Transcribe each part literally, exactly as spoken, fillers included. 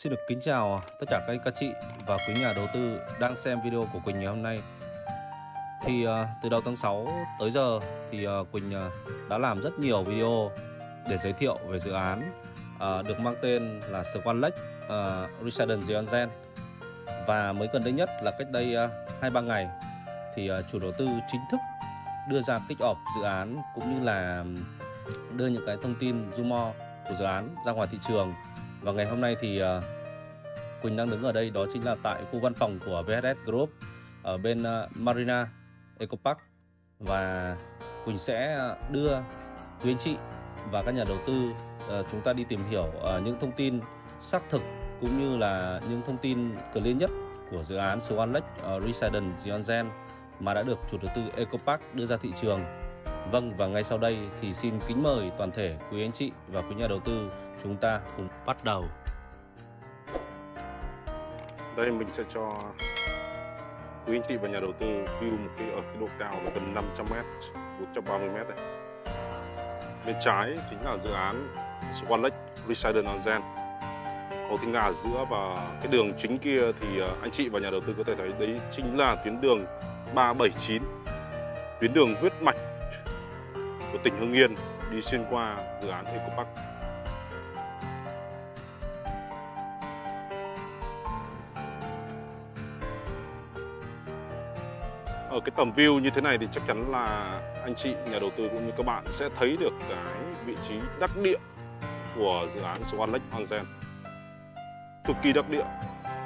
Xin được kính chào tất cả các anh các chị và quý nhà đầu tư đang xem video của Quỳnh ngày hôm nay. Thì uh, từ đầu tháng sáu tới giờ thì uh, Quỳnh uh, đã làm rất nhiều video để giới thiệu về dự án uh, được mang tên là Swan Lake uh, Residence Onsen. Và mới gần đây nhất là cách đây hai uh, ba ngày thì uh, chủ đầu tư chính thức đưa ra kick off dự án cũng như là đưa những cái thông tin rumor của dự án ra ngoài thị trường. Và ngày hôm nay thì uh, Quỳnh đang đứng ở đây, đó chính là tại khu văn phòng của vê ét ét Group ở bên uh, Marina Eco Park. Và Quỳnh sẽ đưa quý anh chị và các nhà đầu tư uh, chúng ta đi tìm hiểu uh, những thông tin xác thực cũng như là những thông tin clear nhất của dự án Swan Lake uh, Residence Onsen mà đã được chủ đầu tư Eco Park đưa ra thị trường. Vâng, và ngay sau đây thì xin kính mời toàn thể quý anh chị và quý nhà đầu tư chúng ta cùng bắt đầu. Đây mình sẽ cho quý anh chị và nhà đầu tư view một cái ở cái độ cao là gần năm trăm mét, một trăm ba mươi mét đây. Bên trái chính là dự án Swan Lake Residence Onsen. Hồ Thiên Nga ở giữa và cái đường chính kia thì anh chị và nhà đầu tư có thể thấy đấy chính là tuyến đường ba bảy chín, tuyến đường huyết mạch của tỉnh Hưng Yên đi xuyên qua dự án Eco Park. Ở cái tầm view như thế này thì chắc chắn là anh chị nhà đầu tư cũng như các bạn sẽ thấy được cái vị trí đắc địa của dự án Swan Lake Onsen, cực kỳ đắc địa.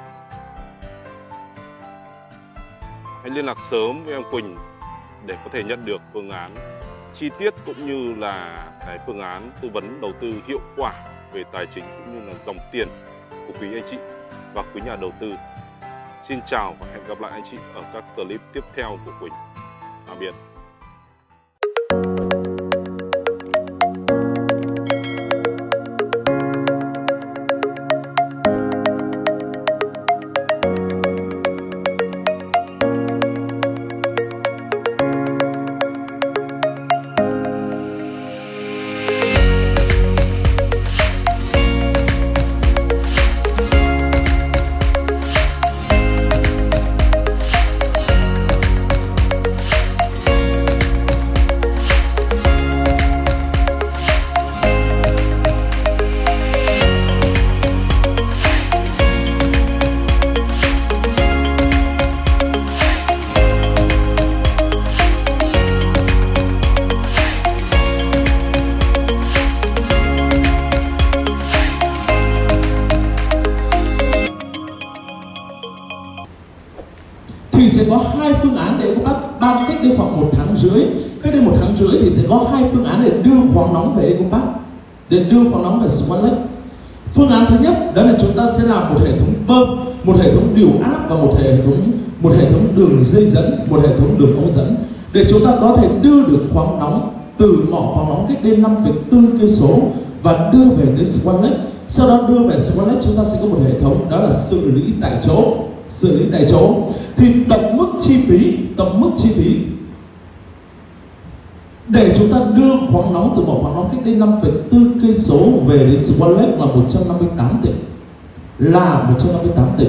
Hãy liên lạc sớm với em Quỳnh để có thể nhận được phương án chi tiết cũng như là cái phương án tư vấn đầu tư hiệu quả về tài chính cũng như là dòng tiền của quý anh chị và quý nhà đầu tư. Xin chào và hẹn gặp lại anh chị ở các clip tiếp theo của Quỳnh. Tạm biệt. Thì sẽ có hai phương án để các bác ban cách đây khoảng một tháng rưỡi. Cách đây một tháng rưỡi thì sẽ có hai phương án để đưa khoáng nóng về Eco Park, để đưa khoáng nóng về Swan Lake. Phương án thứ nhất đó là chúng ta sẽ làm một hệ thống bơm, một hệ thống điều áp và một hệ thống một hệ thống đường dây dẫn, một hệ thống đường ống dẫn để chúng ta có thể đưa được khoáng nóng từ mỏ khoáng nóng cách đây năm phẩy bốn cây số và đưa về đến Swan Lake. Sau đó đưa về Swan Lake chúng ta sẽ có một hệ thống đó là xử lý tại chỗ. xử lý tại chỗ thì tổng mức chi phí tổng mức chi phí để chúng ta đưa khoáng nóng từ mỏ khoáng nóng cách đây năm phẩy bốn cây số về đến Swan Lake là một trăm năm mươi tám tỷ, là một trăm năm mươi tám tỷ.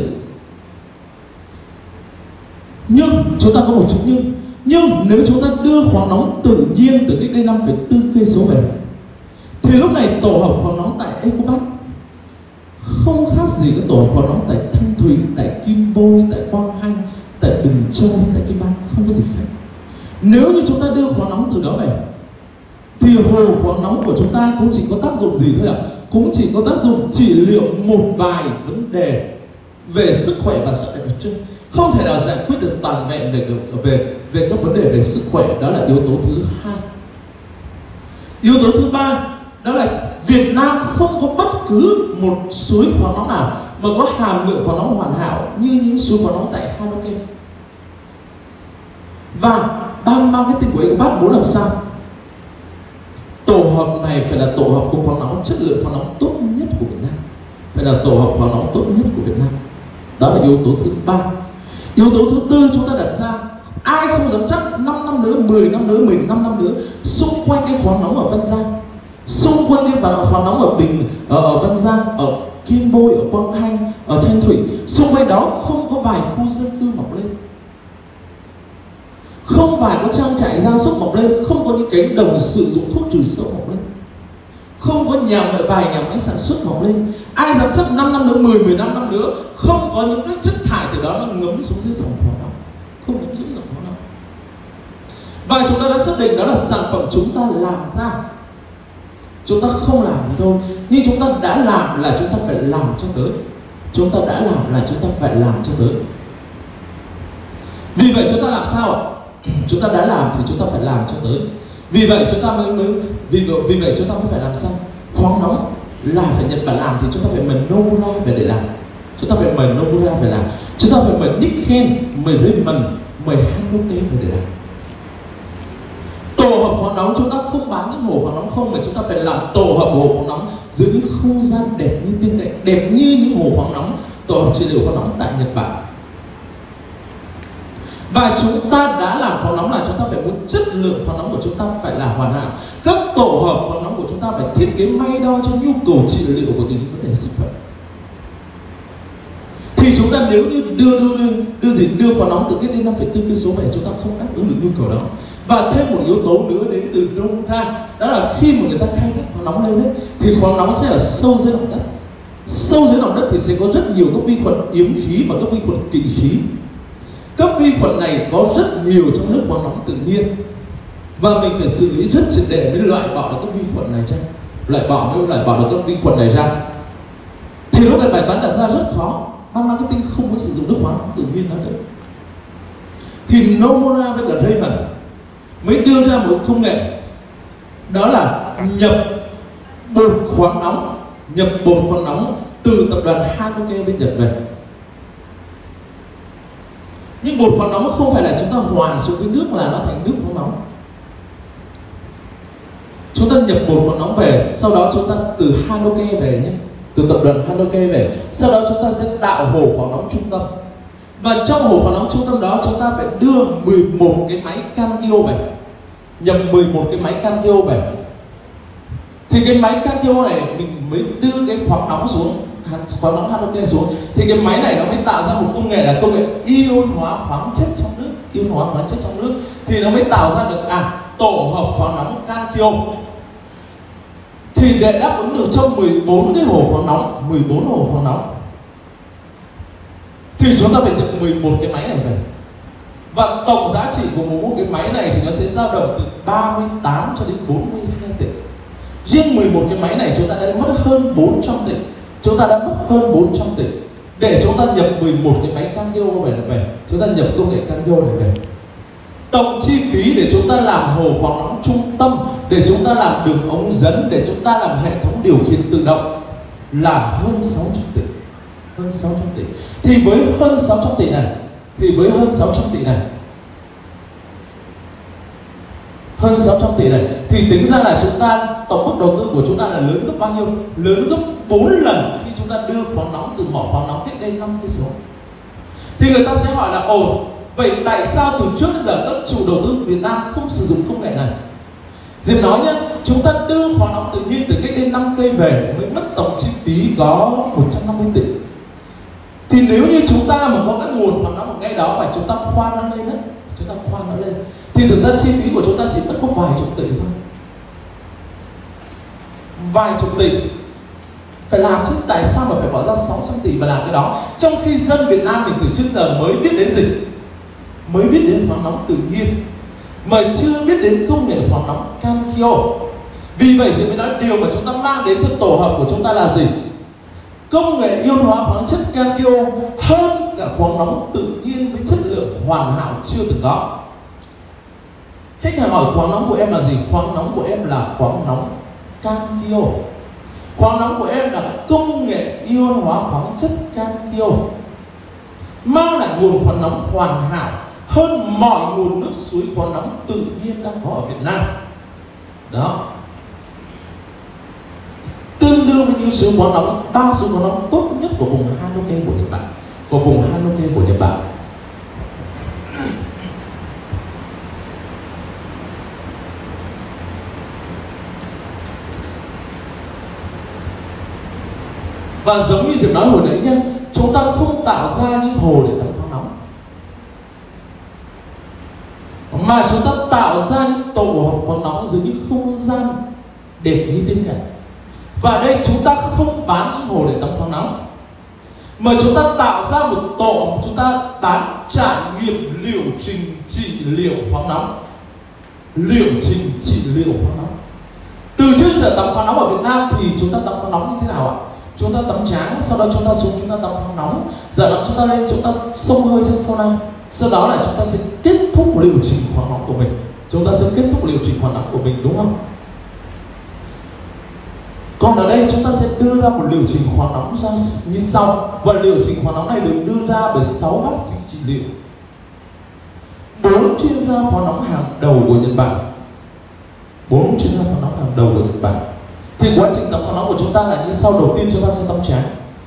Nhưng chúng ta có một chút nhưng nhưng nếu chúng ta đưa khoáng nóng tự nhiên từ cách đây năm phẩy bốn cây số về thì lúc này tổ hợp khoáng nóng tại Eco Park không khác gì cái tổ hợp khoáng nóng tại Thanh Thủy, tại Kim Bôi, tại Quang Hanh, tại Bình Châu, tại Kim Bang, không có gì khác. Nếu như chúng ta đưa khoáng nóng từ đó về thì hồ khoáng nóng của chúng ta cũng chỉ có tác dụng gì thôi ạ? À? Cũng chỉ có tác dụng trị liệu một vài vấn đề về sức khỏe và sức khỏe chung, không thể nào giải quyết được toàn vẹn về về về các vấn đề về sức khỏe. Đó là yếu tố thứ hai. Yếu tố thứ ba đó là Việt Nam không có bất cứ một suối khoáng nóng nào mà có hàm lượng khoáng nóng hoàn hảo như những suối khoáng nóng tại Hà Nội. Và ban marketing của Eco Park muốn làm sao? Tổ hợp này phải là tổ hợp của khoáng nóng chất lượng khoáng nóng tốt nhất của Việt Nam, phải là tổ hợp khoáng nóng tốt nhất của Việt Nam. Đó là yếu tố thứ ba. Yếu tố thứ tư chúng ta đặt ra, ai không dám chắc năm năm nữa, mười năm nữa, mười lăm năm nữa xung quanh cái khoáng nóng ở Văn Giang, xung quanh cái khoáng nóng ở Bình, ở, ở Văn Giang, ở Kim Bôi, ở Quang Thanh, ở Thanh Thủy, xung quanh đó không có vài khu dân cư mọc lên, không phải có trang trại gia súc mọc lên, không có những cánh đồng sử dụng thuốc trừ sâu mọc lên, không có nhà vài nhà máy sản xuất mọc lên. Ai dám chắc năm năm nữa, mười, mười năm năm nữa không có những cái chất thải từ đó nó ngấm xuống dưới dòng khoáng nóng, không ngấm dưới dòng khoáng nóng. Và chúng ta đã xác định đó là sản phẩm chúng ta làm ra. Chúng ta không làm thì thôi, nhưng chúng ta đã làm là chúng ta phải làm cho tới. Chúng ta đã làm là chúng ta phải làm cho tới. Vì vậy chúng ta làm sao ạ? Chúng ta đã làm thì chúng ta phải làm cho tới. Vì vậy chúng ta mới mới vì vậy, vì vậy chúng ta mới phải làm sao? Khoáng nóng là phải Nhật Bản làm thì chúng ta phải mời Nomura về để làm. Chúng ta phải mời Nomura về làm. Chúng ta phải mời Nikken, mời Raymond, mời Hanoke về để làm. Tổ hợp khoáng nóng chúng ta không bán những hồ khoáng nóng không, mà chúng ta phải làm tổ hợp hồ khoáng nóng dưới những không gian đẹp như tiên cảnh, đẹp như những hồ khoáng nóng, tổ hợp trị liệu khoáng nóng tại Nhật Bản. Và chúng ta đã làm khoáng nóng là chúng ta phải muốn chất lượng khoáng nóng của chúng ta phải là hoàn hảo. Các tổ hợp khoáng nóng của chúng ta phải thiết kế may đo cho nhu cầu trị liệu của những vấn đề sức khỏe. Thì chúng ta nếu như đưa đưa đưa, đưa gì đưa khoáng nóng từ cái đến năm phẩy bốn cây số về, chúng ta không đáp ứng được nhu cầu đó. Và thêm một yếu tố nữa đến từ Nomura, đó là khi mà người ta khai thác khoáng nóng lên đấy, thì khoáng nóng sẽ ở sâu dưới lòng đất. Sâu dưới lòng đất thì sẽ có rất nhiều các vi khuẩn yếm khí và các vi khuẩn kỵ khí. Các vi khuẩn này có rất nhiều trong nước khoáng nóng tự nhiên, và mình phải xử lý rất triệt để mới loại bỏ được các vi khuẩn này ra, loại bỏ mới loại bỏ được các vi khuẩn này ra. Thì lúc này bài toán đặt ra rất khó. Ban marketing không có sử dụng nước khoáng nóng tự nhiên đó nữa. Thì Nomura với cả Raymond mới đưa ra một công nghệ, đó là nhập bột khoáng nóng, nhập bột khoáng nóng từ tập đoàn Hanoke bên Nhật về. Nhưng bột khoáng nóng không phải là chúng ta hòa xuống với nước là nó thành nước khoáng nóng. Chúng ta nhập bột khoáng nóng về, sau đó chúng ta từ Hanoke về nhé, từ tập đoàn Hanoke về, sau đó chúng ta sẽ tạo hồ khoáng nóng trung tâm. Và trong hồ khoáng nóng trung tâm đó chúng ta phải đưa mười một cái máy Kankyo về, nhập mười một cái máy Kankyo về. Thì cái máy Kankyo này mình mới đưa cái khoáng nóng xuống, khoáng nóng Hanoke xuống, thì cái máy này nó mới tạo ra một công nghệ là công nghệ ion hóa khoáng chất trong nước, ion hóa khoáng chất trong nước, thì nó mới tạo ra được à tổ hợp khoáng nóng Kankyo. Thì để đáp ứng được cho mười bốn cái hồ khoáng nóng, mười bốn hồ khoáng nóng, thì chúng ta phải nhập mười một cái máy này về. Và tổng giá trị của một cái máy này thì nó sẽ dao động từ ba mươi tám cho đến bốn mươi hai tỷ. Riêng mười một cái máy này chúng ta đã mất hơn bốn trăm tỷ. Chúng ta đã mất hơn bốn trăm tỷ để chúng ta nhập mười một cái máy Kankyo về về. Chúng ta nhập công nghệ Kankyo này về. Tổng chi phí để chúng ta làm hồ khoáng nóng trung tâm, để chúng ta làm đường ống dẫn, để chúng ta làm hệ thống điều khiển tự động là hơn sáu trăm tỷ. Hơn sáu trăm tỷ. Thì với hơn sáu trăm tỷ này, thì với hơn sáu trăm tỷ này, hơn sáu trăm tỷ này, thì tính ra là chúng ta tổng mức đầu tư của chúng ta là lớn gấp bao nhiêu? Lớn gấp bốn lần khi chúng ta đưa khoáng nóng từ mỏ khoáng nóng cách đây năm cây số. Thì người ta sẽ hỏi là ồ, vậy tại sao từ trước đến giờ các chủ đầu tư Việt Nam không sử dụng công nghệ này? Diệp nói nhé, chúng ta đưa khoáng nóng tự nhiên từ cách đây năm cây về mới mất tổng chi phí có một trăm năm mươi tỷ. Thì nếu như chúng ta mà có các nguồn khoáng nóng ở ngay đó và chúng ta khoan nó lên đó, chúng ta khoan nó lên, thì thực ra chi phí của chúng ta chỉ mất có vài chục tỷ thôi, vài chục tỷ phải làm chứ. Tại sao mà phải bỏ ra sáu trăm tỷ mà làm cái đó, trong khi dân Việt Nam mình từ trước giờ mới biết đến gì? Mới biết đến khoáng nóng tự nhiên, mà chưa biết đến công nghệ khoáng nóng Kankyo. Vì vậy thì mới nói điều mà chúng ta mang đến cho tổ hợp của chúng ta là gì? Công nghệ ion hóa khoáng chất Kankyo hơn cả khoáng nóng tự nhiên với chất lượng hoàn hảo chưa từng có. Khách hàng hỏi khoáng nóng của em là gì? Khoáng nóng của em là khoáng nóng Kankyo. Khoáng nóng của em là công nghệ ion hóa khoáng chất Kankyo, mang lại nguồn khoáng nóng hoàn hảo hơn mọi nguồn nước suối khoáng nóng tự nhiên đang có ở Việt Nam. Đó, tương đương với những suối khoáng nóng, ba suối khoáng nóng tốt nhất của vùng Hanoke của Nhật Bản, của vùng Hanoke của Nhật Bản. Và giống như Diệp nói hồi nãy nhé, chúng ta không tạo ra những hồ để tắm khoáng nóng, mà chúng ta tạo ra những tổ hợp khoáng nóng dưới những không gian đẹp như tiên cảnh. Và đây chúng ta không bán những hồ để tắm khoáng nóng, mà chúng ta tạo ra một tổ, chúng ta bán trải nghiệm liệu trình trị liệu khoáng nóng. Liệu trình trị liệu khoáng nóng. Từ trước giờ tắm khoáng nóng ở Việt Nam thì chúng ta tắm khoáng nóng như thế nào ạ? Chúng ta tắm tráng, sau đó chúng ta xuống chúng ta tắm khoáng nóng, giờ đó chúng ta lên chúng ta xông hơi trên sauna, sau đó là chúng ta sẽ kết thúc liệu trình khoáng nóng của mình. Chúng ta sẽ kết thúc liệu trình khoáng nóng của mình, đúng không? Còn ở đây chúng ta sẽ đưa ra một liệu trình khoáng nóng ra như sau. Và liệu trình khoáng nóng này được đưa ra bởi sáu bác sĩ trị liệu, bốn chuyên gia khoáng nóng hàng đầu của Nhật Bản, bốn chuyên gia khoáng nóng hàng đầu của Nhật Bản. Thì quá trình tắm khoáng nóng của chúng ta là như sau. Đầu tiên chúng ta sẽ tắm tráng.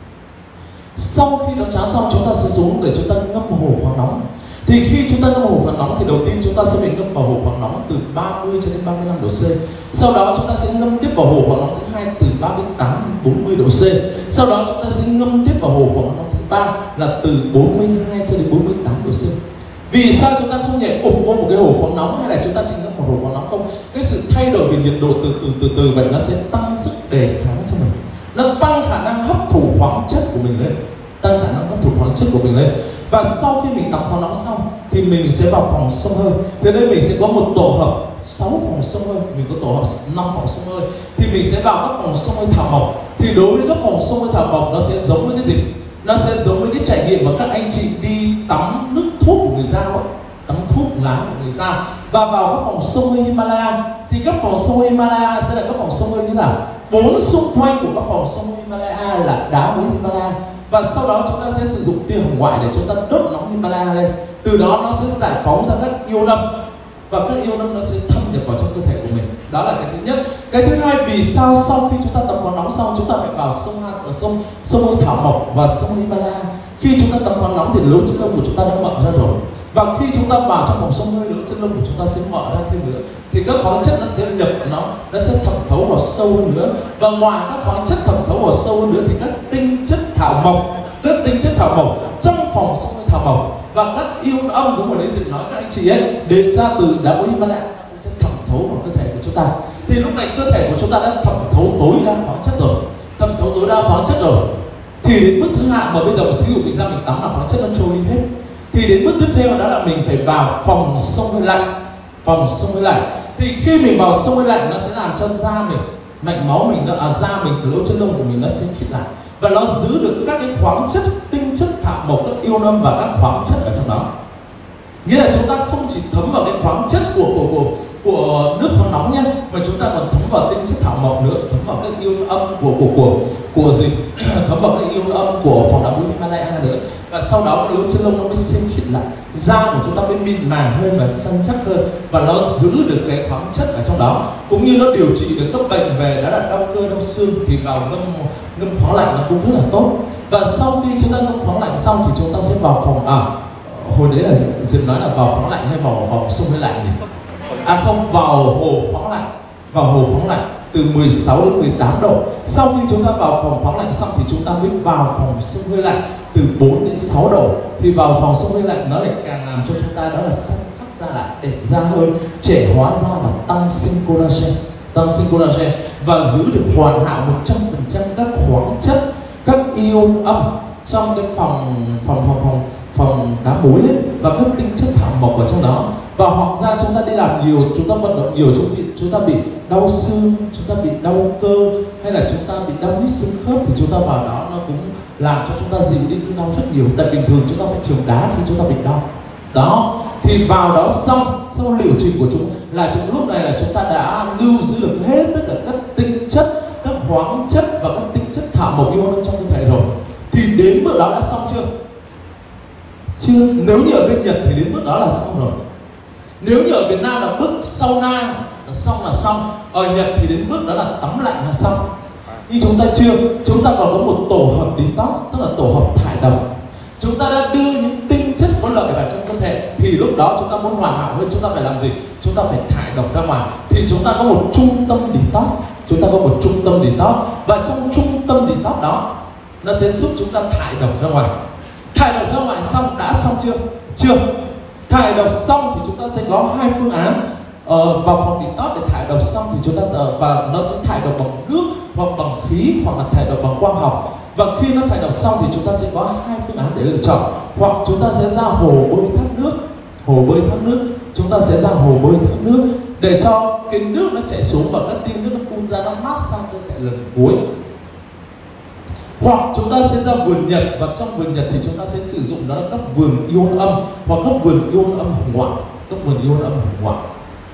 Sau khi tắm tráng xong chúng ta sẽ xuống để chúng ta ngâm hồ khoáng nóng. Thì khi chúng ta ngâm hồ khoáng nóng thì đầu tiên chúng ta sẽ bị ngâm vào hồ khoáng nóng từ ba mươi cho đến ba mươi lăm độ C. Sau đó chúng ta sẽ ngâm tiếp vào hồ khoáng nóng thứ hai từ ba mươi tám đến bốn mươi độ C. Sau đó chúng ta sẽ ngâm tiếp vào hồ khoáng nóng thứ ba là từ bốn mươi hai cho đến bốn mươi tám độ C. Vì sao chúng ta không nhảy ụp vô một cái hồ khoáng nóng, hay là chúng ta chỉ ngâm một hồ khoáng nóng không? Cái sự thay đổi về nhiệt độ từ từ từ từ vậy nó sẽ tăng sức đề kháng cho mình, nó tăng khả năng hấp thụ khoáng chất của mình lên, tăng khả năng hấp thụ khoáng chất của mình lên. Và sau khi mình tắm khoáng nóng xong thì mình sẽ vào phòng xông hơi. Thế đây mình sẽ có một tổ hợp sáu phòng xông hơi, mình có tổ hợp năm phòng xông hơi. Thì mình sẽ vào các phòng xông hơi thảo mộc. Thì đối với các phòng xông hơi thảo mộc nó sẽ giống với cái gì? Nó sẽ giống với cái trải nghiệm mà các anh chị đi tắm nước thuốc của người Dao ấy, tắm thuốc lá của người Dao. Và vào các phòng xông hơi Himalaya thì các phòng xông hơi Himalaya sẽ là các phòng xông hơi như nào? Bốn xung quanh của các phòng xông hơi Himalaya là đá muối Himalaya. Và sau đó chúng ta sẽ sử dụng tia hồng ngoại để chúng ta đốt nóng Himalaya lên. Từ đó nó sẽ giải phóng ra các ion âm, và các ion âm nó sẽ thâm nhập vào trong cơ thể của mình. Đó là cái thứ nhất. Cái thứ hai, vì sao sau khi chúng ta tắm khoáng nóng xong chúng ta phải vào sông ở sông sông hơi thảo mộc và sông Himalaya. Khi chúng ta tắm khoáng nóng thì lỗ chân lông của chúng ta đã mở ra rồi, và khi chúng ta vào trong phòng sông hơi, lỗ chân lông của chúng ta sẽ mở ra thêm nữa, thì các khoáng chất nó sẽ nhập vào nó, nó sẽ thẩm thấu vào sâu hơn nữa. Và ngoài các khoáng chất thẩm thấu vào sâu hơn nữa thì các tinh chất thảo mộc, các tinh chất thảo mộc trong phòng sông hơi thảo mộc và các ion âm giống ở đấy Diệp nói các anh chị ấy đến ra từ đá muối Himalaya sẽ thẩm thấu vào cơ thể của chúng ta. Thì lúc này cơ thể của chúng ta đã thẩm thấu tối đa khoáng chất rồi, thẩm thấu tối đa khoáng chất rồi. Thì đến bước thứ hai mà bây giờ thí dụ mình ra mình tắm là khoáng chất nó trôi đi hết. Thì đến bước tiếp theo đó là mình phải vào phòng sông hơi lạnh. Phòng sông hơi lạnh. Thì khi mình vào sông hơi lạnh nó sẽ làm cho da mình, mạch máu mình, nó, à, da mình, lỗ chân lông của mình nó sẽ khít lại, và nó giữ được các cái khoáng chất, tinh chất thảo mộc, các ion âm và các khoáng chất ở trong đó. Nghĩa là chúng ta không chỉ thấm vào cái khoáng chất của của của của nước khoáng nóng nhé, mà chúng ta còn thấm vào tinh chất thảo mộc nữa, thấm vào các ion âm của của của của gì thấm vào các ion âm của phòng đá muối Himalaya nữa. Và sau đó lỗ chân lông nó mới xinh khít lại, da của chúng ta mới mịn màng hơn và săn chắc hơn, và nó giữ được cái khoáng chất ở trong đó, cũng như nó điều trị được các bệnh về đó là đau cơ, đau xương thì vào ngâm ngâm khoáng lạnh nó cũng rất là tốt. Và sau khi chúng ta ngâm khoáng lạnh xong thì chúng ta sẽ vào phòng à hồi đấy là Diệp nói là vào khoáng lạnh hay vào phòng sông hơi lạnh gì? À không, vào hồ khoáng lạnh, vào hồ khoáng lạnh từ mười sáu đến mười tám độ. Sau khi chúng ta vào phòng khoáng lạnh xong thì chúng ta mới vào phòng sông hơi lạnh từ bốn đến sáu độ. Thì vào phòng sông hơi lạnh nó lại càng làm cho chúng ta đó là săn chắc da lại, đẹp da hơn, trẻ hóa da và tăng sinh collagen, tăng sinh collagen và giữ được hoàn hảo một trăm phần trăm các khoáng chất, các ion âm trong cái phòng phòng phòng phòng phòng đá muối ấy, và các tinh chất thảo mộc ở trong đó. Và hoặc ra chúng ta đi làm nhiều, chúng ta vận động nhiều, chúng, bị, chúng ta bị đau xương, chúng ta bị đau cơ, hay là chúng ta bị đau nhức xương khớp, thì chúng ta vào đó nó cũng làm cho chúng ta dịu đi cơn đau rất nhiều. Tại bình thường chúng ta phải trồng đá khi chúng ta bị đau. Đó, thì vào đó xong, sau liệu trình của chúng là chúng lúc này là chúng ta đã lưu giữ được hết tất cả các tinh chất, các khoáng chất và các tinh chất thảo mộc ion trong cơ thể rồi. Thì đến bước đó đã xong chưa? Chưa. Nếu như ở bên Nhật thì đến bước đó là xong rồi. Nếu như ở Việt Nam là bước sauna xong là xong. Ở Nhật thì đến bước đó là tắm lạnh là xong. Nhưng chúng ta chưa. Chúng ta còn có một tổ hợp detox, tức là tổ hợp thải độc. Chúng ta đã đưa những tinh chất có lợi vào trong cơ thể. Thì lúc đó chúng ta muốn hoàn hảo hơn, chúng ta phải làm gì? Chúng ta phải thải độc ra ngoài. Thì chúng ta có một trung tâm detox. Chúng ta có một trung tâm detox. Và trong trung tâm detox đó nó sẽ giúp chúng ta thải độc ra ngoài. Thải độc ra ngoài xong đã xong chưa? Chưa. Thải độc xong thì chúng ta sẽ có hai phương án. Ờ, vào phòng detox để thải độc xong thì chúng ta uh, và nó sẽ thải độc bằng nước hoặc bằng khí hoặc là thải độc bằng quang học. Và khi nó thải độc xong thì chúng ta sẽ có hai phương án để lựa chọn. Hoặc chúng ta sẽ ra hồ bơi thác nước, hồ bơi thác nước, chúng ta sẽ ra hồ bơi thác nước để cho cái nước nó chảy xuống và các tia nước nó phun ra, nó mát sang cơ thể lần cuối. Hoặc chúng ta sẽ ra vườn Nhật, và trong vườn Nhật thì chúng ta sẽ sử dụng đó là các vườn ion âm hoặc các vườn ion âm hồng ngoại, các vườn ion âm hồng ngoại.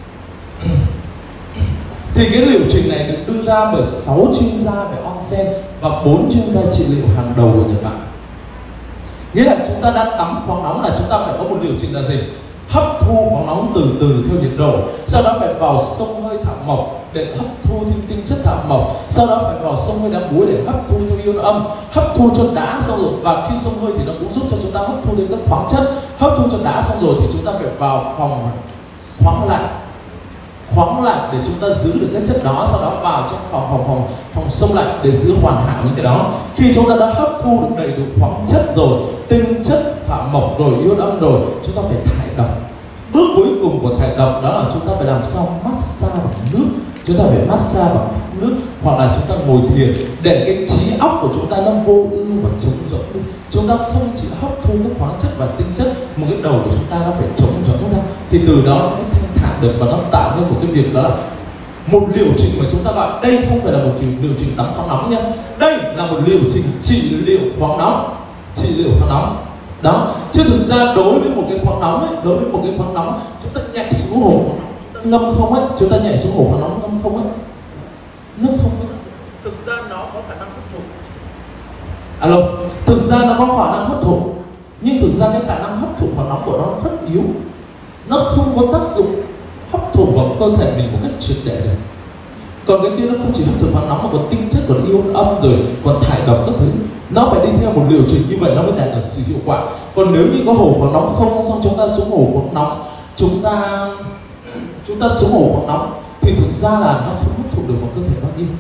Thì cái liệu trình này được đưa ra bởi sáu chuyên gia về onsen và bốn chuyên gia trị liệu hàng đầu của Nhật Bản. Nghĩa là chúng ta đã tắm khoáng nóng là chúng ta phải có một liệu trình là gì? Hấp thu khoáng nóng từ từ theo nhiệt độ, sau đó phải vào sông hơi thảo mộc để hấp thu thêm tinh chất thảo mộc, sau đó phải vào sông hơi đá muối để hấp thu theo ion âm, hấp thu cho đã xong rồi, và khi sông hơi thì nó cũng giúp cho chúng ta hấp thu đến các khoáng chất, hấp thu cho đã xong rồi thì chúng ta phải vào phòng khoáng lạnh, khoáng lạnh để chúng ta giữ được các chất đó, sau đó vào trong phòng phòng phòng phòng sông lạnh để giữ hoàn hảo những cái đó. Khi chúng ta đã hấp thu được đầy đủ khoáng chất rồi, tinh chất thảo mộc rồi, ion âm rồi, chúng ta phải thải độc. Bước cuối cùng của thải độc đó là chúng ta phải làm sao massage bằng nước. Chúng ta phải massage bằng nước hoặc là chúng ta ngồi thiền để cái trí óc của chúng ta nó vô ưu và trống rỗng. Chúng ta không chỉ hấp thu các khoáng chất và tinh chất, một cái đầu của chúng ta nó phải trống rỗng ra, thì từ đó nó mới thanh thản được và nó tạo nên một cái việc đó là một liệu trình mà chúng ta gọi đây không phải là một liệu trình tắm khoáng nóng nha, đây là một liệu trình trị liệu khoáng nóng, trị liệu khoáng nóng đó. Chứ thực ra đối với một cái khoáng nóng ấy, đối với một cái khoáng nóng chúng ta nhảy xuống hồ ngâm không ấy, chúng ta nhảy xuống hồ khoáng nóng ngâm không ấy, nước không ấy, thực ra nó có khả năng hấp thụ. Alo, thực ra nó có khả năng hấp thụ, nhưng thực ra cái khả năng hấp thụ khoáng nóng của nó rất yếu, nó không có tác dụng hấp thụ vào cơ thể mình một cách triệt để được. Còn cái kia nó không chỉ hấp thụ khoáng nóng mà còn tinh chất, còn ion âm rồi, còn thải độc các thứ. Nó phải đi theo một liệu trình như vậy nó mới đạt được sự hiệu quả. Còn nếu như có hồ khoáng nóng không, xong chúng ta xuống hồ khoáng nóng, chúng ta chúng ta xuống hồ khoáng nóng thì thực ra là nó không hấp thụ được vào cơ thể bao nhiêu.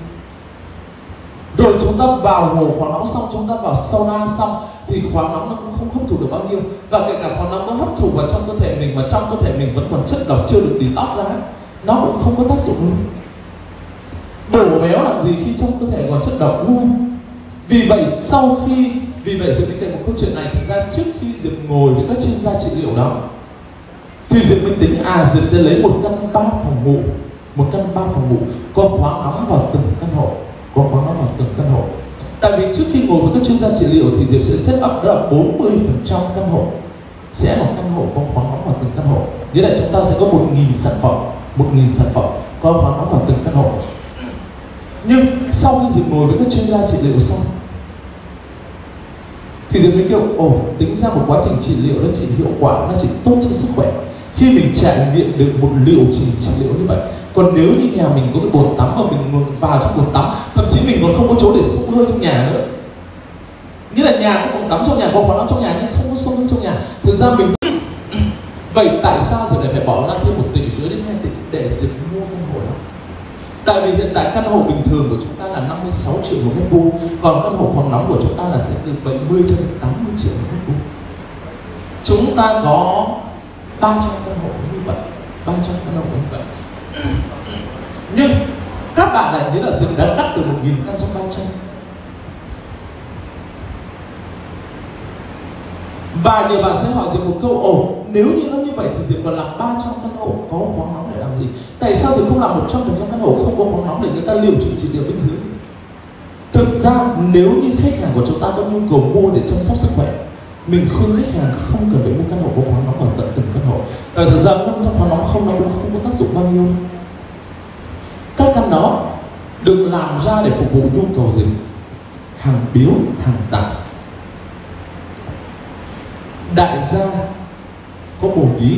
Rồi chúng ta vào hồ khoáng nóng xong, chúng ta vào sauna xong thì khoáng nóng nó cũng không hấp thụ được bao nhiêu, và kể cả khoáng nóng nó hấp thụ vào trong cơ thể mình, mà trong cơ thể mình vẫn còn chất độc chưa được detox ra, nó cũng không có tác dụng luôn. Bổ béo làm gì khi trong cơ thể còn chất độc luôn. Vì vậy sau khi vì vậy Diệp mới kể một câu chuyện này. Thực ra trước khi Diệp ngồi với các chuyên gia trị liệu đó thì Diệp mới tính à Diệp sẽ lấy một căn ba phòng ngủ, một căn ba phòng ngủ có khoáng nóng vào từng căn hộ, có khoáng nóng vào từng căn hộ. Tại vì trước khi ngồi với các chuyên gia trị liệu thì Diệp sẽ set up đó là bốn mươi phần trăm căn hộ sẽ là căn hộ có khoáng nóng vào từng căn hộ. Như vậy chúng ta sẽ có một nghìn sản phẩm, một nghìn sản phẩm có khoáng nóng vào từng căn hộ. Nhưng sau khi Diệp ngồi với các chuyên gia trị liệu xong thì Diệp mới kêu ồ, tính ra một quá trình trị liệu nó chỉ hiệu quả, nó chỉ tốt cho sức khỏe khi mình trải nghiệm được một liệu trình trị liệu như vậy. Còn nếu như nhà mình có cái bồn tắm mà mình vào trong bồn tắm, thậm chí mình còn không có chỗ để xông hơi trong nhà nữa, nghĩa là nhà có bồn tắm trong nhà, có khoáng nóng trong nhà nhưng không có xông hơi trong nhà, thực ra mình vậy tại sao Diệp lại phải bỏ ra thêm một tỷ rưỡi đến hai tỷ để Diệp mua căn hộ đó? Tại vì hiện tại căn hộ bình thường của chúng ta là năm mươi sáu triệu một mét vuông, còn căn hộ khoáng nóng của chúng ta là sẽ từ bảy mươi cho đến tám mươi triệu một mét vuông. Chúng ta có ba trăm căn hộ như vậy, ba trăm căn hộ như vậy. Nhưng các bạn lại nghĩ là Diệp đã cắt từ một nghìn căn xuống ba trăm. Và nhiều bạn sẽ hỏi Diệp một câu, ồ, nếu như nó như vậy thì Diệp còn làm ba trăm căn hộ có khoáng nóng để làm gì? Tại sao Diệp không làm một trăm phần trăm căn hộ không có khoáng nóng để người ta liệu trình trị liệu bên dưới? Thực ra nếu như khách hàng của chúng ta có nhu cầu mua để chăm sóc sức khỏe, mình khuyên khách hàng không cần phải mua căn hộ có khoáng nóng ở tận từng căn hộ. Tại thực ra căn khoáng nóng không nó không có tác dụng bao nhiêu. Các căn đó được làm ra để phục vụ nhu cầu gì? Hàng biếu, hàng tặng. Đại gia có bổ ý,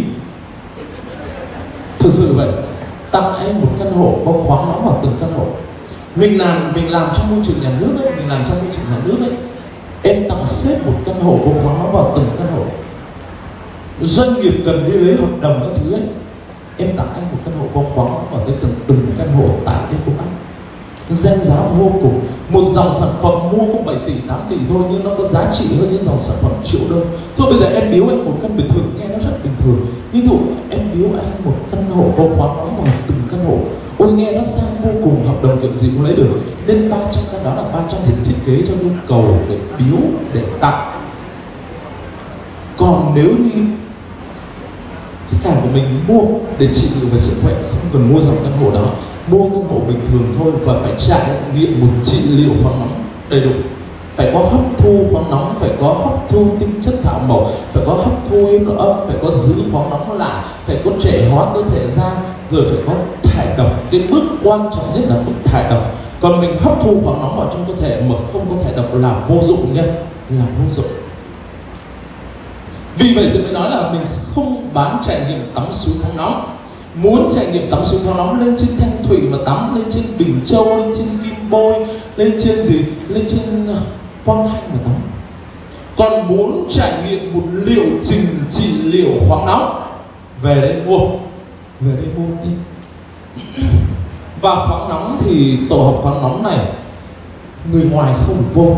thực sự vậy, tặng em một căn hộ có khoáng nóng vào từng căn hộ. Mình làm mình làm trong môi trường nhà nước ấy, mình làm trong môi trường nhà nước ấy, em tặng xếp một căn hộ có khoáng nóng vào từng căn hộ. Doanh nghiệp cần đi lấy hợp đồng các thứ ấy, em tặng anh một căn hộ có khoáng nóng vào tới từng từng căn hộ tại Ecopark. Danh giá vô cùng. Một dòng sản phẩm mua có bảy tỷ, tám tỷ thôi nhưng nó có giá trị hơn những dòng sản phẩm triệu đô. Thôi bây giờ em biếu anh một căn biệt thự nghe nó rất bình thường. Nhưng dụ em biếu anh một căn hộ có khóa nóng vào từng căn hộ, ôi nghe nó sang vô cùng, hợp đồng kiểu gì cũng lấy được. Nên ba trăm căn đó là ba trăm dịch thiết kế cho nhu cầu để biếu, để tặng. Còn nếu như khách hàng của mình mua để trị liệu về sức khỏe, không cần mua dòng căn hộ đó, mua căn hộ bình thường thôi và phải trải nghiệm một trị liệu khoáng nóng đầy đủ. Phải có hấp thu khoáng nóng, phải có hấp thu tinh chất thảo mộc, phải có hấp thu yên độ âm, phải có giữ khoáng nóng lại, phải có trẻ hóa cơ thể ra, rồi phải có thải độc. Cái bước quan trọng nhất là bước thải độc. Còn mình hấp thu khoáng nóng vào trong cơ thể mà không có thải độc là vô dụng nhé, là vô dụng. Vì vậy tôi mới nói là mình không bán trải nghiệm tắm suối khoáng nóng. Muốn trải nghiệm tắm suối khoáng nóng lên trên Thanh Thủy mà tắm, lên trên Bình Châu, lên trên Kim Bôi, lên trên gì, lên trên Quang Thanh mà tắm. Còn muốn trải nghiệm một liệu trình trị liệu khoáng nóng, về đây mua, về đây mua đi. Và khoáng nóng thì tổ hợp khoáng nóng này người ngoài không được vô,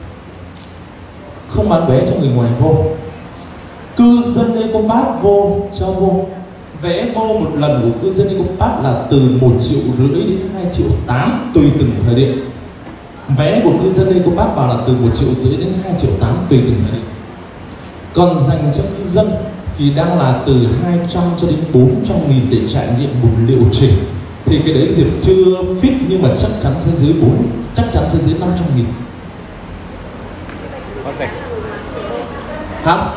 không bán vé cho người ngoài vô. Cư dân Ecopark vô cho vô. Vé vô một lần của cư dân Ecopark là từ một triệu rưỡi đến hai triệu tám tùy từng thời điểm. Vé của cư dân Ecopark vào là từ một triệu rưỡi đến hai triệu tám tùy từng thời điểm. Còn dành cho cư dân thì đang là từ hai trăm cho đến bốn trăm nghìn để trải nghiệm một liệu trình. Thì cái đấy Diệp chưa fit nhưng mà chắc chắn sẽ dưới bốn, chắc chắn sẽ dưới năm trăm nghìn. Có rẻ. Hả?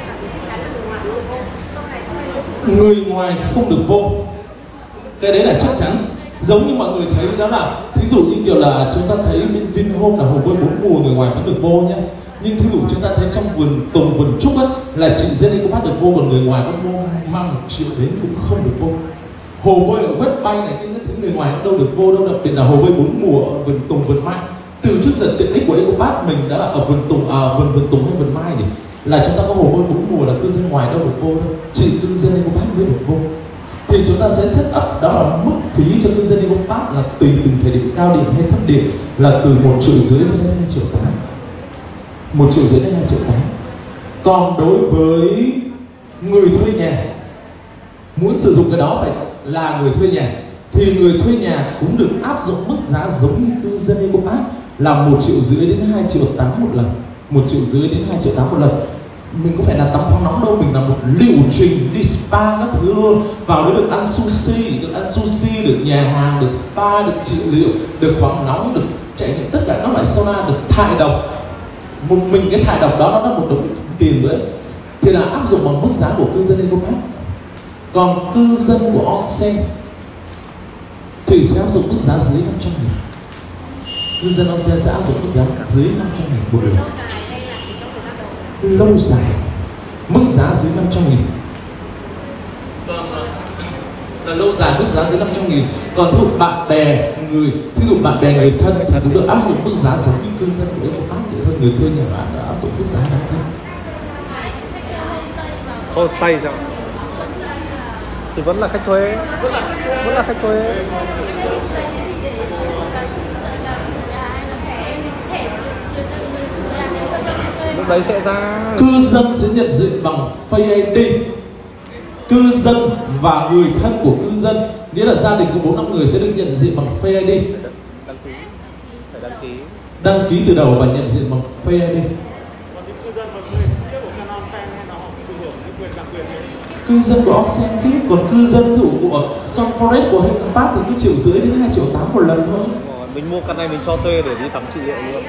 Người ngoài không được vô. Cái đấy là chắc chắn. Giống như mọi người thấy đó là, thí dụ như kiểu là chúng ta thấy bên Vinhome là hồ bơi bốn mùa người ngoài vẫn được vô nhé. Nhưng thí dụ chúng ta thấy trong vườn Tùng, vườn Trúc á, là chị dân Ecopark được vô, còn người ngoài có vô mang một triệu đến cũng không được vô. Hồ bơi ở West Bay này, cái người ngoài cũng đâu được vô đâu, đặc biệt là hồ bơi bốn mùa ở vườn Tùng, vườn Mai. Từ trước giờ tiện ích của Ecopark mình đã là ở vườn Tùng, à, vườn vườn Tùng hay vườn Mai thì là chúng ta có hồ bơi bốn mùa là cư dân ngoài đâu được vô đâu, chỉ cư dân Ecopark mới được vô. Thì chúng ta sẽ set up đó là mức phí cho cư dân Ecopark là tùy từng thời điểm cao điểm hay thấp điểm là từ một triệu rưỡi cho đến hai triệu tám, một triệu rưỡi đến hai triệu tám. Còn đối với người thuê nhà muốn sử dụng cái đó phải là người thuê nhà thì người thuê nhà cũng được áp dụng mức giá giống như cư dân Ecopark là một triệu rưỡi đến hai triệu tám một lần, một triệu rưỡi đến hai triệu tám một lần. Mình có phải là tắm khoáng nóng đâu, mình là một liệu trình đi spa các thứ luôn. Vào đấy được ăn sushi, được ăn sushi, được nhà hàng, được spa, được trị liệu, được khoáng nóng, được trải nghiệm tất cả các loại sauna, được thải độc. Một mình cái thải độc đó nó là một đồng tiền nữa. Thì là áp dụng bằng mức giá của cư dân Ecopark. Còn cư dân của onsen thì sẽ áp dụng mức giá dưới năm trăm nghìn. Cư dân onsen sẽ áp dụng mức giá dưới năm trăm nghìn một lần. Lâu dài mức giá dưới năm trăm nghìn. Là lâu dài mức giá dưới năm trăm nghìn. Còn thí dụ bạn bè người, thí dụ bạn bè người thân thì cũng được áp dụng mức giá giống như cư dân của Ecopark vậy thôi. Người thuê nhà bạn đã áp dụng mức giá đó thôi. Homestay sao? Thì vẫn là khách thuê, vẫn là khách thuê, vẫn là khách thuê. Lúc đấy sẽ ra cư dân sẽ nhận diện bằng Face i đê. Cư dân và người thân của cư dân, nghĩa là gia đình có bốn năm người sẽ được nhận diện bằng Face i đê. đăng ký, phải đăng ký. Đăng ký từ đầu và nhận diện bằng Face i đê. Cư dân của onsen tiếp, còn cư dân của Sun Forest của Ecopark thì cứ triệu rưỡi đến hai triệu tám một lần thôi. Mình mua căn này mình cho thuê để đi tắm trị liệu luôn.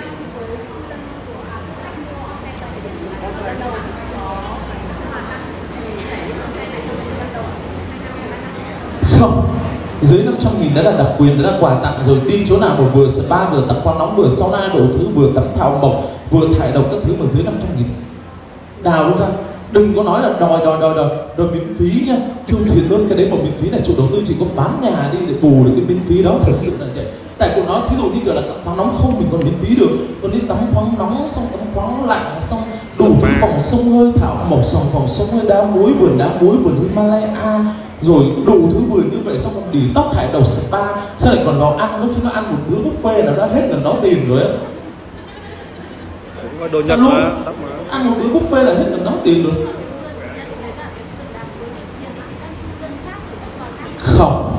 Không, dưới năm trăm nghìn đã là đặc quyền, đã là quà tặng rồi. Đi chỗ nào mà vừa spa, vừa tắm khoáng nóng, vừa sauna đổ thứ, vừa tắm thảo mộc, vừa thải độc các thứ mà dưới năm trăm nghìn. Đào luôn ra. Đừng có nói là đòi đòi đòi đòi đòi miễn phí nha. Thương thiệt luôn, cái đấy mà miễn phí này chủ đầu tư chỉ có bán nhà đi để bù được cái miễn phí đó, thật sự là vậy. Tại cô nói thí dụ như kiểu là tắm khoáng nóng không mình còn miễn phí được, còn đi tắm khoáng nóng xong tắm khoáng lạnh xong đủ cái phòng sông hơi thảo mộc, xong phòng sông hơi đá muối, vườn đá muối, vườn Himalaya, rồi đủ thứ vườn như vậy, xong còn đi tóc thải đầu spa, sao lại còn vào ăn nữa, khi nó ăn một bữa buffet là đã hết gần đó tiền rồi á. Đồ Nhật mà, tóc mà. Ăn một bữa buffet là hết gần đó tiền rồi. Không,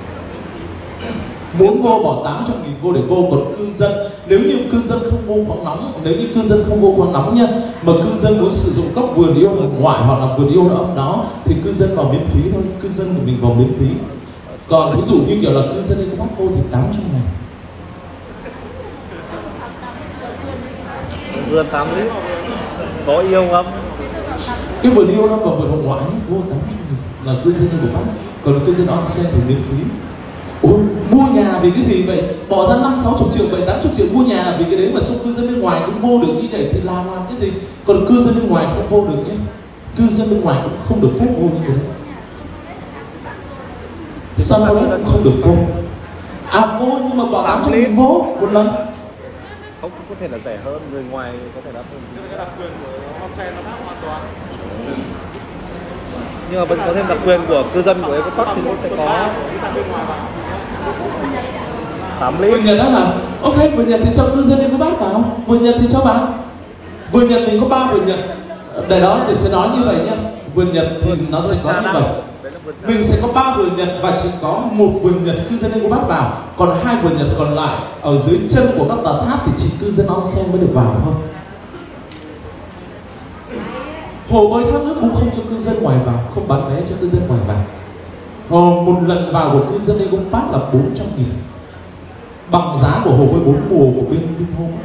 muốn vô bỏ tám trăm nghìn vô để vô, còn cư dân nếu như cư dân không vô khoáng nóng, nếu như cư dân không vô khoáng nóng nha, mà cư dân muốn sử dụng góc vườn yêu ở ngoại hoặc là vườn yêu nó ấm đó thì cư dân vào miễn phí thôi, cư dân của mình vào miễn phí. Còn ví dụ như kiểu là cư dân đi có bắt vô thì tám trăm ngàn. Vườn tám lít có yêu không? Cái vườn yêu nó vào vườn hồng ngoại vô tám trăm nghìn là cư dân của bác, còn cư dân onsen thì miễn phí. Ôi, mua nhà vì cái gì vậy? Bỏ ra năm sáu chục triệu, bảy tám chục triệu mua nhà là vì cái đấy mà xong cư dân bên ngoài cũng vô được như vậy thì làm làm cái gì? Còn cư dân bên ngoài không vô được nhé. Cư dân bên ngoài cũng không được phép vô như thế. Sao nó cũng không được vô? À vô nhưng mà bỏ tám trăm nghìn vô một lần. Không, có thể là rẻ hơn, người ngoài có thể đắt hơn. Cái đặc quyền của onsen nó khác hoàn toàn. Nhưng mà vẫn có thêm đặc quyền của cư dân của Eco Park thì nó sẽ có tám lít. Vườn Nhật đó hả? Ok, vườn Nhật thì cho cư dân Eco Park vào. Vườn Nhật thì cho vào. Vườn Nhật mình có ba vườn Nhật. Để đó thì sẽ nói như vậy nhá. Vườn Nhật thì nó sẽ có như vậy. Mình sẽ có ba vườn Nhật và chỉ có một vườn Nhật cư dân Eco Park vào. Còn hai vườn Nhật còn lại ở dưới chân của các tòa tháp thì chỉ cư dân onsen mới được vào thôi. Hồ bơi thác nước cũng không cho cư dân ngoài vào, không bán vé cho cư dân ngoài vào. Ờ, một lần vào của cư dân Eco Park là bốn trăm nghìn, bằng giá của hồ bơi bốn mùa của bên Vinhome.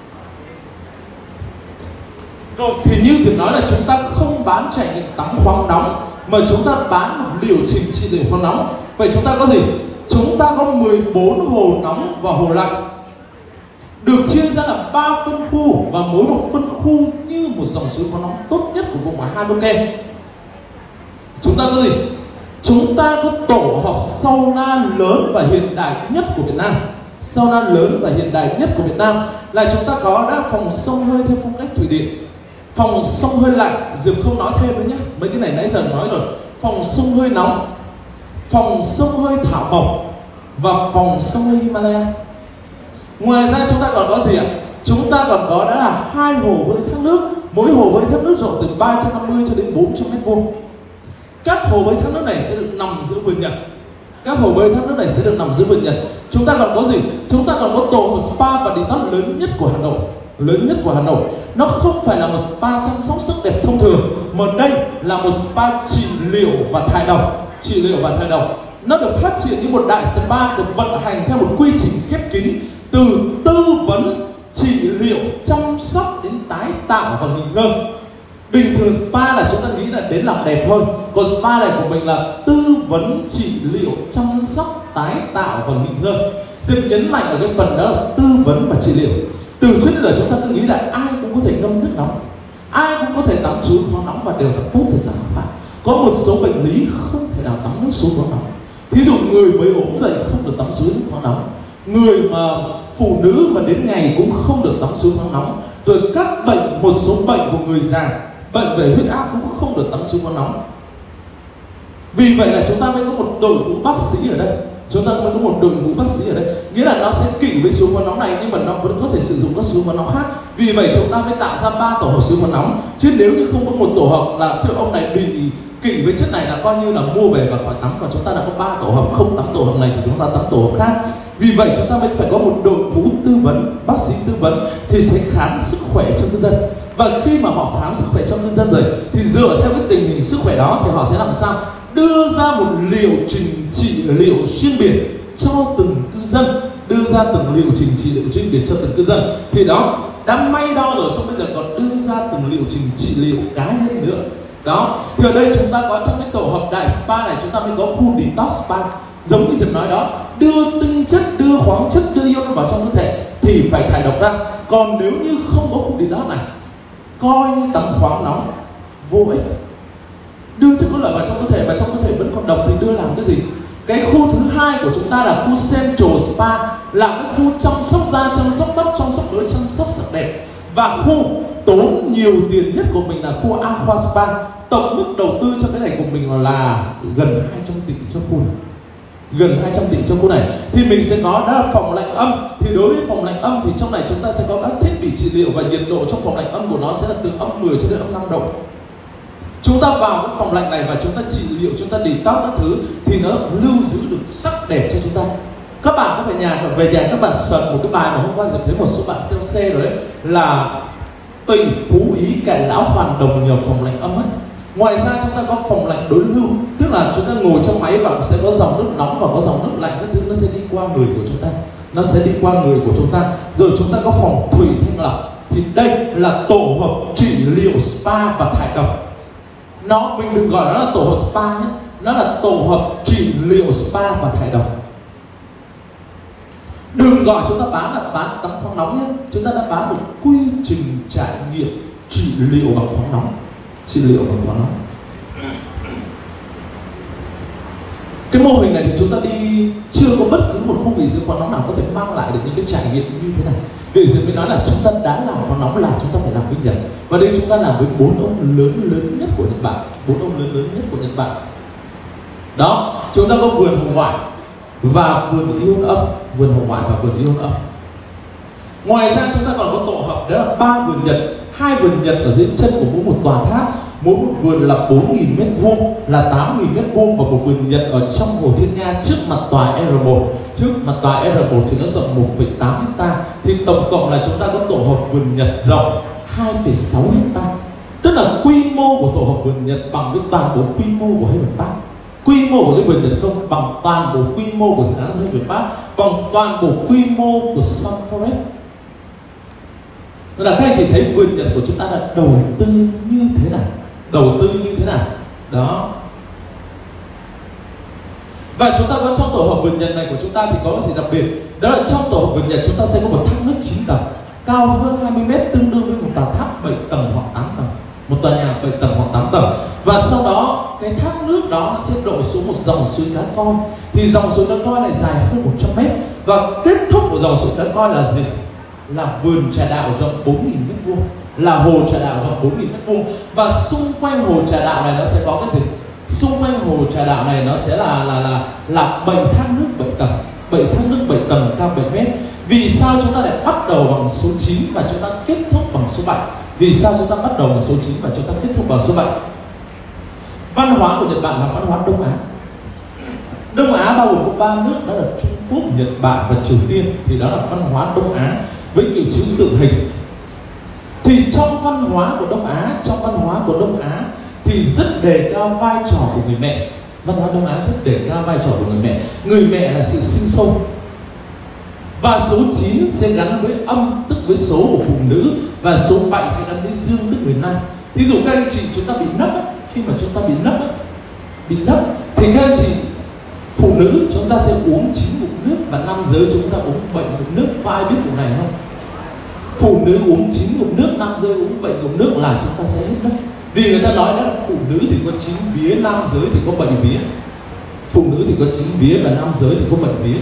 Rồi thì như Diệp nói là chúng ta không bán trải nghiệm tắm khoáng nóng, mà chúng ta bán một liệu trình trị liệu khoáng nóng. Vậy chúng ta có gì? Chúng ta có mười bốn hồ nóng và hồ lạnh, được chia ra là ba phân khu, và mỗi một phân khu như một dòng suối khoáng nóng tốt nhất của vùng hải Hanoke. Chúng ta có gì? Chúng ta có tổ hợp sauna lớn và hiện đại nhất của Việt Nam. Sauna lớn và hiện đại nhất của Việt Nam là chúng ta có đã phòng xông hơi theo phong cách Thụy Điển, phòng xông hơi lạnh, Diệp không nói thêm nữa nhé, mấy cái này nãy giờ nói rồi. Phòng xông hơi nóng, phòng xông hơi thảo mộc và phòng xông hơi Himalaya. Ngoài ra chúng ta còn có gì ạ? Chúng ta còn có đã là hai hồ bơi thác nước, mỗi hồ bơi thác nước rộng từ ba trăm năm mươi cho đến bốn trăm mét vuông. Các hồ bơi thác nước này sẽ được nằm giữa vườn Nhật. Các hồ bơi thác nước này sẽ được nằm giữa vườn Nhật. Chúng ta còn có gì? Chúng ta còn có tổ hợp spa và detox lớn nhất của Hà Nội. Lớn nhất của Hà Nội. Nó không phải là một spa chăm sóc sắc đẹp thông thường, mà đây là một spa trị liệu và thải độc. Trị liệu và thải độc. Nó được phát triển như một đại spa, được vận hành theo một quy trình khép kín, từ tư vấn, trị liệu, chăm sóc đến tái tạo và nghỉ ngơi. Bình thường spa là chúng ta nghĩ là đến làm đẹp thôi, còn spa này của mình là tư vấn, trị liệu, chăm sóc, tái tạo và nghỉ ngơi. Diệp nhấn mạnh ở cái phần đó là tư vấn và trị liệu. Từ trước đến giờ chúng ta cứ nghĩ là ai cũng có thể ngâm nước nóng, ai cũng có thể tắm suối khoáng nóng và đều là tốt, thật ra không phải. Có một số bệnh lý không thể nào tắm nước suối khoáng nóng. Thí dụ người mới ốm dậy không được tắm suối khoáng nóng, người mà phụ nữ mà đến ngày cũng không được tắm suối khoáng nóng, rồi các bệnh, một số bệnh của người già, bệnh về huyết áp cũng không được tắm suối khoáng nóng. Vì vậy là chúng ta mới có một đội ngũ bác sĩ ở đây, chúng ta mới có một đội ngũ bác sĩ ở đây, nghĩa là nó sẽ kỵ với suối khoáng nóng này nhưng mà nó vẫn có thể sử dụng các suối khoáng nóng khác. Vì vậy chúng ta mới tạo ra ba tổ hợp suối khoáng nóng, chứ nếu như không có một tổ hợp là theo ông này bị kỵ với chất này là coi như là mua về và khỏi tắm, còn chúng ta đã có ba tổ hợp, không tắm tổ hợp này thì chúng ta tắm tổ hợp khác. Vì vậy chúng ta mới phải có một đội ngũ tư vấn, bác sĩ tư vấn thì sẽ khám sức khỏe cho cư dân. Và khi mà họ khám sức khỏe cho cư dân rồi thì dựa theo cái tình hình sức khỏe đó thì họ sẽ làm sao đưa ra một liệu trình trị liệu riêng biệt cho từng cư dân, đưa ra từng liệu trình trị liệu riêng biệt cho từng cư dân. Thì đó đã may đo rồi, xong bây giờ còn đưa ra từng liệu trình trị liệu cá nhân nữa. Đó, thì ở đây chúng ta có trong cái tổ hợp đại spa này chúng ta mới có khu detox spa, giống như Diệp nói đó, đưa tinh chất, đưa khoáng chất, đưa ion vào trong cơ thể thì phải thải độc ra. Còn nếu như không có khu detox này, coi như tắm khoáng nóng vô ích, đưa chất có lợi vào trong cơ thể và trong cơ thể vẫn còn độc thì đưa làm cái gì? Cái khu thứ hai của chúng ta là khu Central Spa, là cái khu chăm sóc da, chăm sóc tóc, chăm sóc đuôi, chăm sóc sắc đẹp. Và khu tốn nhiều tiền nhất của mình là khu Aqua Spa. tổng mức đầu tư cho cái này của mình là gần hai trăm tỷ cho khu này, gần hai trăm tỷ cho khu này. Thì mình sẽ có đó là phòng lạnh âm. Thì đối với phòng lạnh âm thì trong này chúng ta sẽ có các thiết bị trị liệu, và nhiệt độ trong phòng lạnh âm của nó sẽ là từ âm mười cho đến âm năm độ. Chúng ta vào cái phòng lạnh này và chúng ta trị liệu, chúng ta detox các thứ thì nó lưu giữ được sắc đẹp cho chúng ta. Các bạn có về nhà, về nhà các bạn search một cái bài mà hôm qua Diệp thấy một số bạn sale xe rồi đấy, là tỷ phú Ý cải lão hoàn đồng nhờ phòng lạnh âm ấy. Ngoài ra chúng ta có phòng lạnh đối lưu, tức là chúng ta ngồi trong máy và sẽ có dòng nước nóng và có dòng nước lạnh, các thứ nó sẽ đi qua người của chúng ta, nó sẽ đi qua người của chúng ta. Rồi chúng ta có phòng thủy thanh lọc. Thì đây là tổ hợp trị liệu spa và thải độc. Nó mình đừng gọi nó là tổ hợp spa nhé, nó là tổ hợp trị liệu spa và thải độc. Đừng gọi chúng ta bán là bán tắm khoáng nóng nhé, chúng ta đã bán một quy trình trải nghiệm trị liệu bằng khoáng nóng, trị liệu bằng khoáng nóng. Cái mô hình này thì chúng ta đi chưa có bất cứ một khu nghỉ dưỡng khoáng nóng nào có thể mang lại được những cái trải nghiệm như thế này. Vì giờ mới nói là chúng ta đã làm khoáng nóng là chúng ta phải làm với Nhật, và đây chúng ta làm với bốn ông lớn lớn nhất của Nhật Bản, bốn ông lớn lớn nhất của Nhật Bản. Đó, chúng ta có vườn hồng ngoại và vườn ion âm, vườn hồng ngoại và vườn ion âm. Ngoài ra chúng ta còn có tổ hợp đó là ba vườn Nhật, hai vườn Nhật ở dưới chân của mỗi một tòa tháp, mỗi một vườn là bốn nghìn mét vuông, là tám nghìn mét vuông, và một vườn Nhật ở trong Hồ Thiên Nga trước mặt tòa R một. Trước mặt tòa R một thì nó rộng một phẩy tám hecta, thì tổng cộng là chúng ta có tổ hợp vườn Nhật rộng hai phẩy sáu hecta. Tức là quy mô của tổ hợp vườn Nhật bằng với toàn bộ quy mô của Haven Park. Quy mô của cái vườn Nhật không bằng toàn bộ quy mô của dự án Haven Park, bằng toàn bộ quy mô của Sun Forest. Là các anh chị thấy vườn Nhật của chúng ta đã đầu tư như thế nào, đầu tư như thế nào đó. Và chúng ta có trong tổ hợp vườn Nhật này của chúng ta thì có cái gì đặc biệt, đó là trong tổ hợp vườn Nhật chúng ta sẽ có một thác nước chín tầng cao hơn hai mươi mét, tương đương với một tòa tháp bảy tầng hoặc tám tầng, một tòa nhà bảy tầng hoặc tám tầng. Và sau đó cái thác nước đó nó sẽ đổ xuống một dòng suối cá coi. Thì dòng suối cá coi này dài hơn một trăm mét, và kết thúc của dòng suối cá coi là gì? Là vườn trà đạo rộng bốn nghìn mét vuông, là hồ trà đạo rộng bốn nghìn mét vuông. Và xung quanh hồ trà đạo này nó sẽ có cái gì? Xung quanh hồ trà đạo này nó sẽ là là là là bảy thác nước bảy tầng, bảy thác nước bảy tầng cao bảy mét. Vì sao chúng ta lại bắt đầu bằng số chín và chúng ta kết thúc bằng số bảy? Vì sao chúng ta bắt đầu bằng số chín và chúng ta kết thúc bằng số bảy? Văn hóa của Nhật Bản là văn hóa Đông Á. Đông Á bao gồm có ba nước, đó là Trung Quốc, Nhật Bản và Triều Tiên. Thì đó là văn hóa Đông Á với kiểu chữ tượng hình. Thì trong văn hóa của Đông Á, trong văn hóa của Đông Á thì rất đề cao vai trò của người mẹ. Văn hóa Đông Á rất đề cao vai trò của người mẹ. Người mẹ là sự sinh sôi. Và số chín sẽ gắn với âm, tức với số của phụ nữ, và số bảy sẽ gắn với dương, tức người nam. Thí dụ các anh chị chúng ta bị nấp ấy, khi mà chúng ta bị nấp ấy, bị nấp thì các anh chị phụ nữ chúng ta sẽ uống chín ngụm nước, và nam giới chúng ta uống bảy ngụm nước. Có ai biết điều này không? Phụ nữ uống chín ngụm nước, nam giới uống bảy ngụm nước là chúng ta sẽ hết nấp. Vì người ta nói đó là phụ nữ thì có chín vía, nam giới thì có bảy vía. Phụ nữ thì có chín vía và nam giới thì có bảy vía.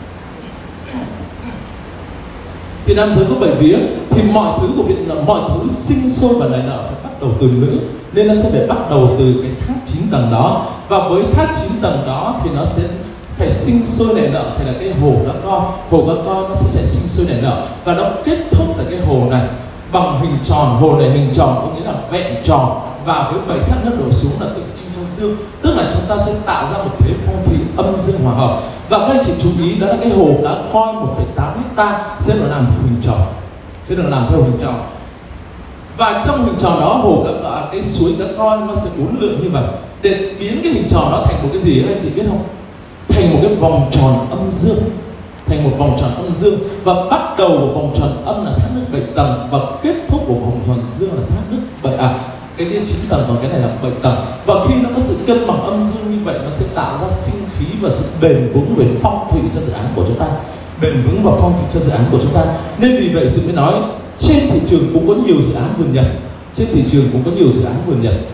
Thì nam giới có bảy vía thì mọi thứ của Việt Nam, mọi thứ sinh sôi và nảy nở phải bắt đầu từ nữ, nên nó sẽ phải bắt đầu từ cái tháp chín tầng đó. Và với tháp chín tầng đó thì nó sẽ phải sinh sôi nảy nở, thì là cái hồ cá con, hồ cá con nó sẽ phải sinh sôi nảy nở, và nó kết thúc tại cái hồ này bằng hình tròn. Hồ này hình tròn có nghĩa là vẹn tròn, và với bảy thác nước đổ xuống là tượng trưng cho dương, tức là chúng ta sẽ tạo ra một thế phong thủy âm dương hòa hợp. Và các anh chị chú ý đó là cái hồ cá coi một phẩy tám hecta sẽ được làm theo hình tròn, sẽ được làm theo hình tròn. Và trong hình tròn đó, hồ cá, cái suối cá coi nó sẽ uốn lượn như vậy để biến cái hình tròn đó thành một cái gì các anh chị biết không? Thành một cái vòng tròn âm dương, thành một vòng tròn âm dương. Và bắt đầu của vòng tròn âm là thác nước bảy tầng, và kết thúc của vòng tròn dương là thác nước bảy à cái kia chín tầng, còn cái này là bảy tầng. Và khi nó có sự cân bằng âm dương như vậy, nó sẽ tạo ra sinh khí và sự bền vững về phong thủy cho dự án của chúng ta, bền vững và phong thủy cho dự án của chúng ta. Nên vì vậy sự mới nói trên thị trường cũng có nhiều dự án vườn Nhật, trên thị trường cũng có nhiều dự án vườn Nhật.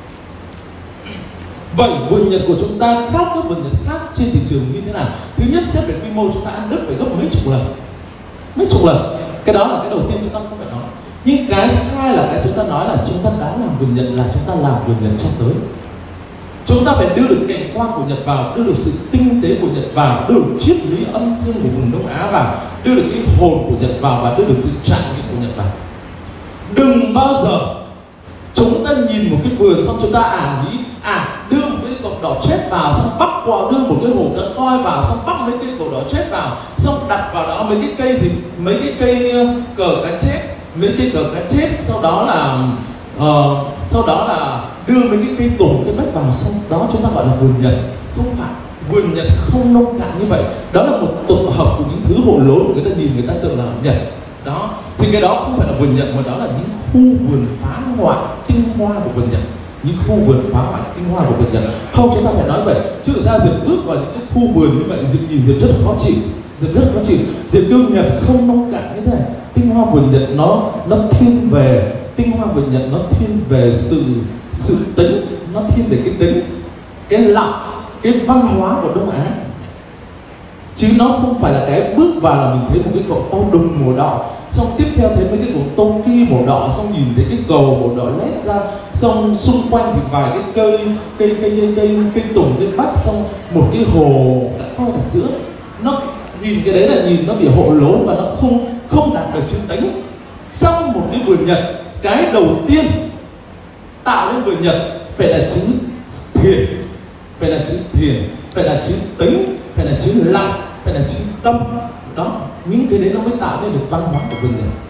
Vậy vườn Nhật của chúng ta khác các vườn Nhật khác trên thị trường như thế nào? Thứ nhất, xét về quy mô chúng ta ăn đất phải gấp mấy chục lần, mấy chục lần. Cái đó là cái đầu tiên chúng ta không phải nói. Nhưng cái thứ hai là cái chúng ta nói là chúng ta đã làm vườn Nhật là chúng ta làm vườn Nhật cho tới. Chúng ta phải đưa được cảnh quan của Nhật vào, đưa được sự tinh tế của Nhật vào, đưa được triết lý âm dương của vùng Đông Á vào, đưa được cái hồn của Nhật vào và đưa được sự trải nghiệm của Nhật vào. Đừng bao giờ chúng ta nhìn một cái vườn xong chúng ta à nghĩ à đưa một cái cột đỏ chết vào, xong bắt qua đưa một cái hồ cá coi vào, xong bắt mấy cái cột đỏ chết vào, xong đặt vào đó mấy cái cây gì, mấy cái cây cờ cá chết, mấy cái cờ cá chết, sau đó là uh, sau đó là đưa mấy cái cây tùng cái bách vào, xong đó chúng ta gọi là vườn Nhật. Không phải, vườn Nhật không nông cạn như vậy. Đó là một tổ hợp của những thứ hồ lốn người ta nhìn người ta tưởng là Nhật. Đó, thì cái đó không phải là vườn Nhật mà đó là những khu vườn phá hoại tinh hoa của vườn Nhật. Những khu vườn phá hoại tinh hoa của vườn Nhật. Không, chúng ta phải nói vậy. Chứ ra Diệp bước vào những cái khu vườn như vậy, Diệp nhìn Diệp rất là khó chịu. Diệp rất là khó chịu. Diệp kêu Nhật không nông cạn như thế này. Tinh hoa vườn Nhật nó nó thiên về tinh hoa vườn Nhật nó thiên về sự sự tính, nó thiên về cái tính, cái lặng, cái văn hóa của Đông Á. Chứ nó không phải là cái bước vào là mình thấy một cái cậu to đùng màu đỏ, xong tiếp theo thấy mấy cái cậu toki màu đỏ, xong nhìn thấy cái cầu màu đỏ lét ra, xong xung quanh thì vài cái cây cây cây cây cây, cây tùng, cây bách, xong một cái hồ đã coi ở giữa. Nó nhìn cái đấy là nhìn nó bị hộ lốn và nó không không đạt được chữ tính. Trong một cái vườn Nhật, cái đầu tiên tạo nên vườn Nhật phải là chữ thiền, phải là chữ thiền, phải là chữ tính, phải là chữ lặng, phải là chữ tâm. Đó, những cái đấy nó mới tạo nên được văn hóa của vườn Nhật.